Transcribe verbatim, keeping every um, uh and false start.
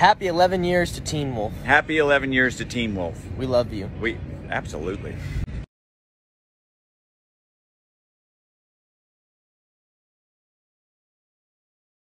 Happy eleven years to Teen Wolf. Happy eleven years to Teen Wolf. We love you. We absolutely.